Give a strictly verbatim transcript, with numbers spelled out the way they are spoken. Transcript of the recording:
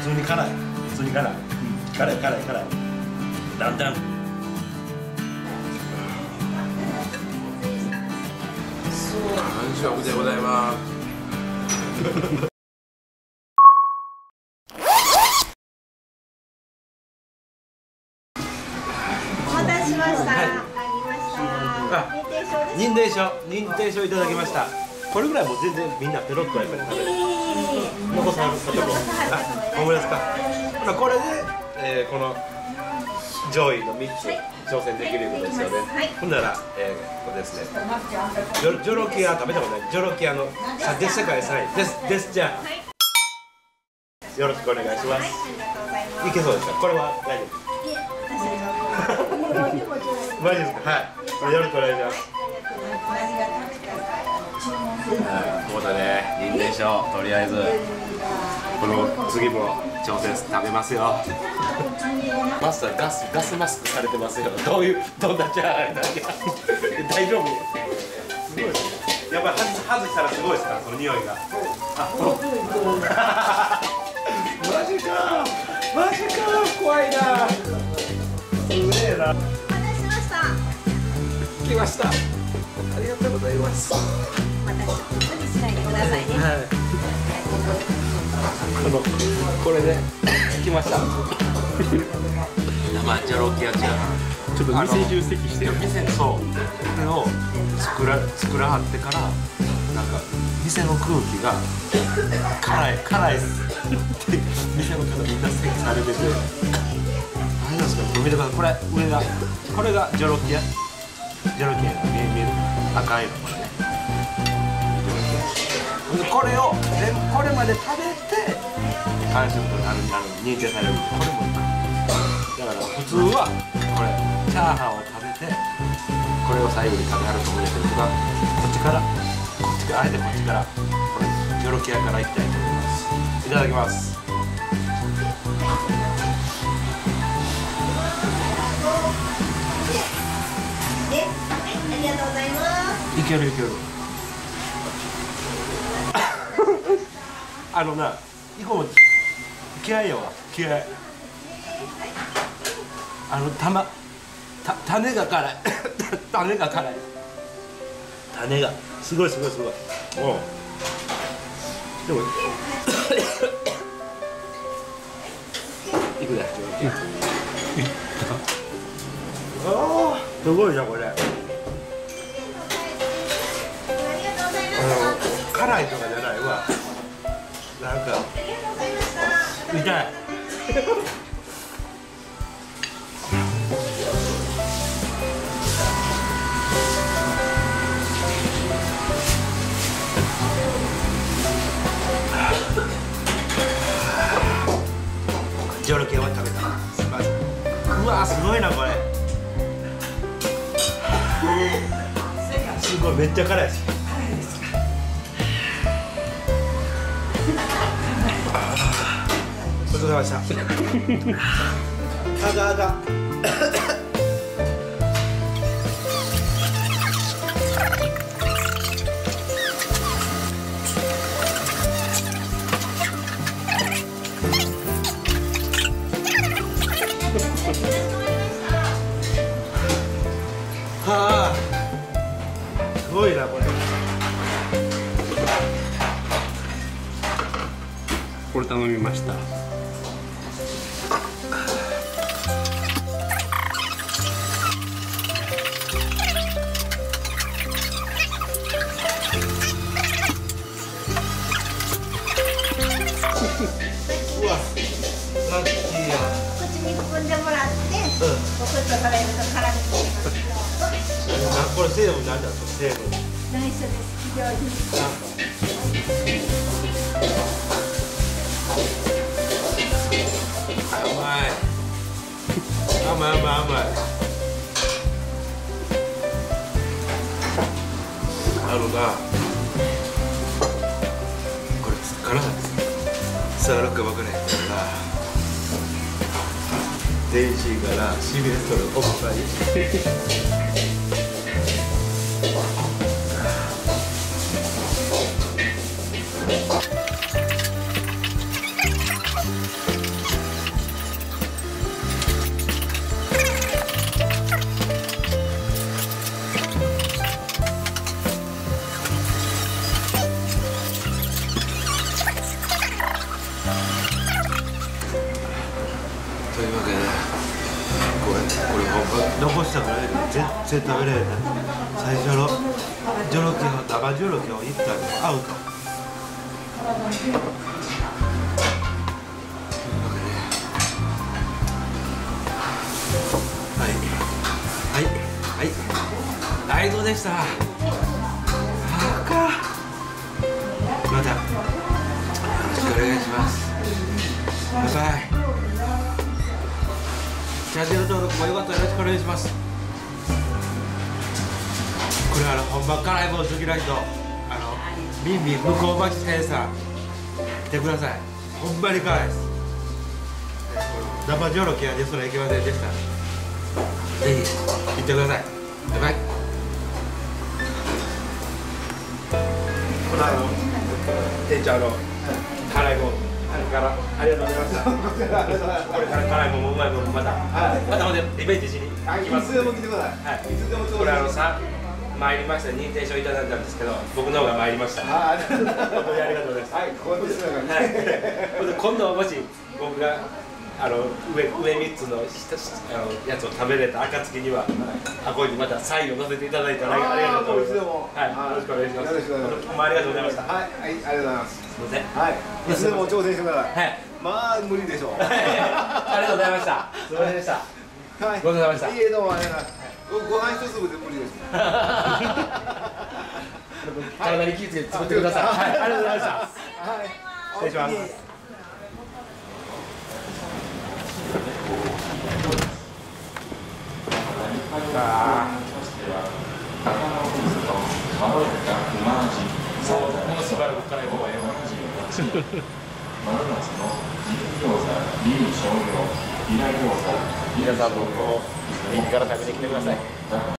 普通に辛い普通に辛い、うん、辛い辛い辛いだんだん完食でございます。 お待たせしました。ありました。認定証です。 認定証認定証いただきました。これぐらいもう全然みんなペロッとやっぱり食べる。残さはる方も。あ、思いですか。これで、えー、この上位のみっつ挑戦できることですよね。ほんなら、えー、これですね。ジョジョロキア食べたことない。ジョロキアのさで世界さんいですですじゃあ。よろしくお願いします。いけそうですか。これは大丈夫。マジですか。はい。よろしくお願いします。 もうだね、認定証とりあえずこの次も挑戦食べますよ。マスターガスガスマスクされてますよ。どういうどんなチャーハンなんや。大丈夫？ すごいですね。やっぱり外したらすごいですか、その匂いが。あ、マジかマジか怖いな。すげえな。 お待たせしました。 来ました。ありがとうございます。 またちょっと無理しないでくださいね。 はい。このこれで来ました。生ジョロキアチャーハン。ちょっと店中席してる。店そう。これを作ら作らはってからなんか店の空気が辛い辛いっすって店の方みんな席されてて。何ですか。見てください。これ上がこれがジョロキア。ジョロキアが見え見える赤いのこれね。これを全これまで食べて完食となるなる認定される。これもだから普通はこれチャーハンを食べてこれを最後に食べはると思うんですけど、僕はこっちからこっちからあえてこっちからこれジョロキアからいきたいと思います。いただきます。 で、ありがとうございます。 いけるいける。あのな、イコも気合いよわ、気合い。あのたま、た種が辛い、種が辛い。種がすごいすごいすごい。もうでもいくら？ああ、すごいなこれ。あの辛いとかじゃないわ。なんか痛い。ジョロキアは食べた。すごい。うわすごいなこれ。すごいめっちゃ辛いです。ごちそうさまでした。あがあが。はあ、すごいなこれ。 これ頼みました。 うわ、ラッキーや。 口に含んでもらって、うん、ごくっと食べると辛くなります。 これ成分なんだろう、成分。 内緒です。非常に。 甘い。甘い甘い甘い。あのな、これ辛さ伝わるか分からへんからな。電子からしびれとるおっぱい。 残したから全然食べれへんね。最初のジョロキの生ジョロキをいったりもアウト。はいはいはいはい、どうでした。あーかまたよろしくお願いします。バイバイ。チャンネル登録もよかったらよろしくお願いします。これあの本場辛いもの好きな人、あのミンミン向こう町店さん来てください。ほんまに辛いです。生ジョロキはですらいけませんでした。ぜひ行ってください。バイバイ。このあの店長の辛いものからありがとうございました。これから辛いものもうまいものまたまたまたリベンジしに来ます。いつでも来てください。いつでも。これあのさ参りました認定証いただいたんですけど、僕の方が参りました。ありがとうございます。はい、ここです。今度もし僕があの上上三つのあのやつを食べれた暁には箱にまたサインを載せていただいたらありがとうございます。はい、よろしくお願いします。どうもありがとうございました。はい、ありがとうございます。すみません。はい、いつでも挑戦してください。はい、まあ無理でしょう。ありがとうございました。すみませんでした。はい、ごちそうさまでした。いいえ、どうもありがとうございます。ご飯一粒で無理です。体に気をつけて作ってください。はい、ありがとうございました。はい、失礼します。ああ。そう、ものすばらく辛い方がええわ。皆さんもこう右から食べてきてください。